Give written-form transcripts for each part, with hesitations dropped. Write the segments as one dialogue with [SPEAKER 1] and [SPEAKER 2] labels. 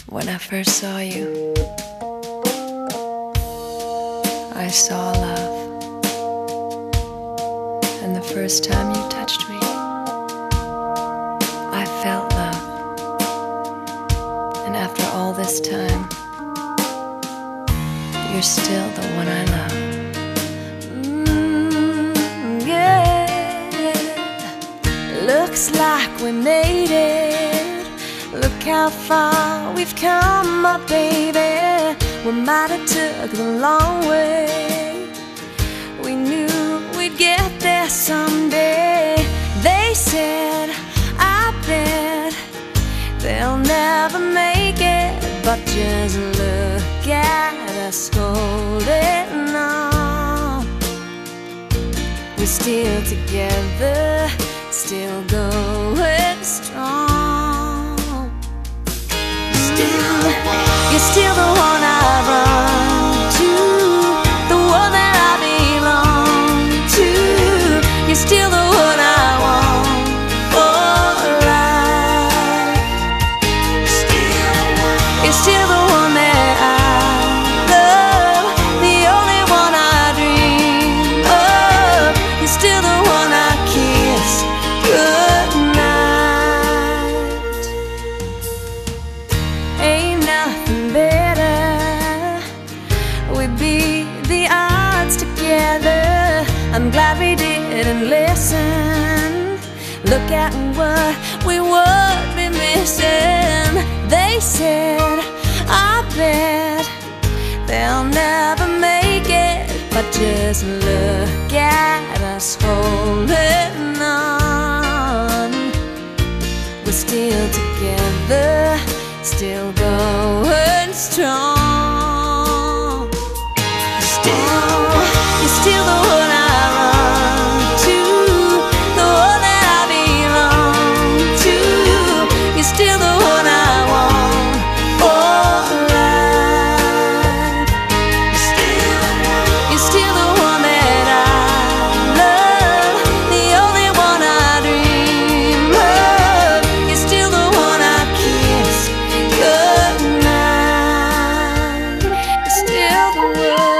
[SPEAKER 1] When I first saw you, I saw love. And the first time you touched me, I felt love. And after all this time, you're still the one I love.
[SPEAKER 2] Yeah. Looks like we made it. Look how far we've come, my baby. We might have took the long way. We knew we'd get there someday. They said, I bet they'll never make it. But just look at us holding on. We're still together, still going strong. You're still the one I run to, the one that I belong to. You're still the one I want for life. You're still the one that I love, the only one I dream of. You're still the one I kiss goodnight. Ain't nothing better. We beat the odds together. I'm glad we didn't listen. Look at what we would be missing. They said, I bet they'll never make it. But just look at us holding on. We're still together, still going strong. You're still the one I run to, the one that I belong to. You're still the one I want for life. You're still the one that I love, the only one I dream of. You're still the one I kiss goodnight. You're still the one.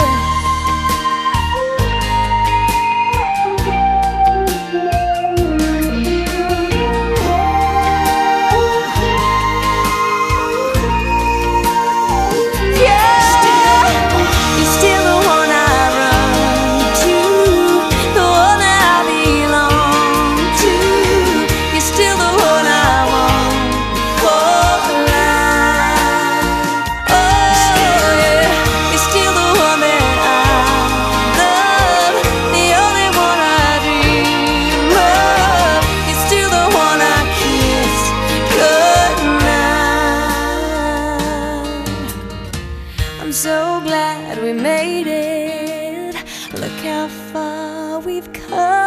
[SPEAKER 2] I'm so glad we made it. Look how far we've come.